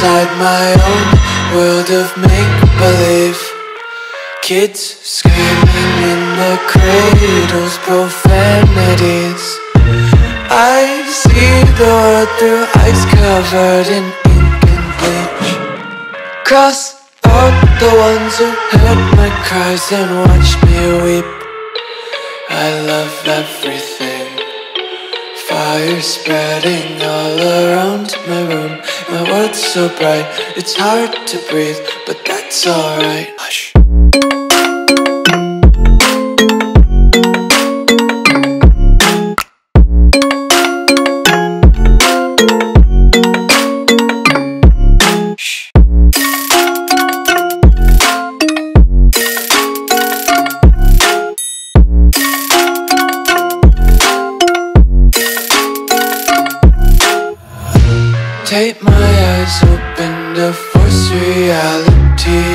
inside my own world of make-believe. Kids screaming in their cradles, profanities. I see the world through eyes covered in ink and bleach. Cross out the ones who heard my cries and watched me weep. I love everything. Fire spreading all around my room. My world's so bright, it's hard to breathe, but that's alright. Hush. Tape my eyes open to force reality.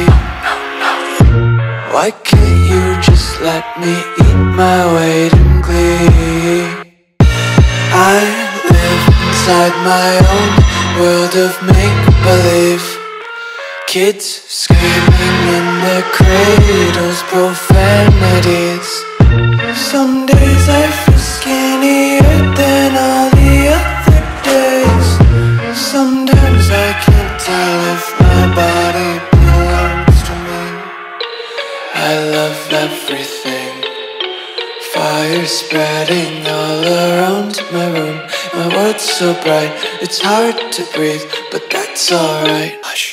Why can't you just let me eat my weight in glee? I live inside my own world of make-believe. Kids screaming in their cradles, profanities. Some days I feel skinnier than all the other days. Sometimes I can't tell if my body belongs to me. I love everything. Fire spreading all around my room. My world's so bright, it's hard to breathe, but that's alright. Hush.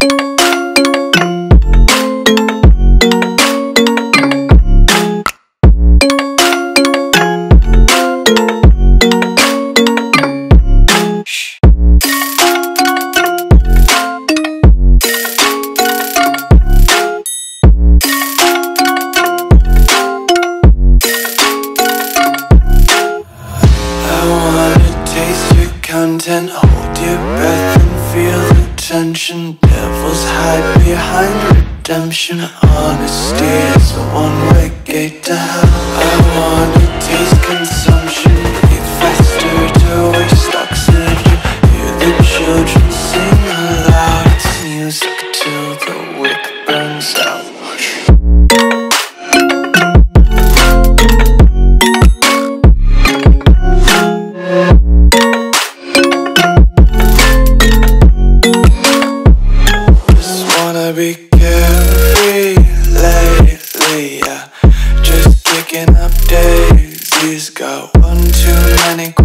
Content, hold your breath and feel the tension. Devils hide behind redemption. Honesty is a one-way gate to hell. I wanna taste consumption, breathe faster to waste oxygen. Hear the children sing aloud. It's music till the wick burns out. Be carefree lately, yeah. Just kicking up daisies. Got one too many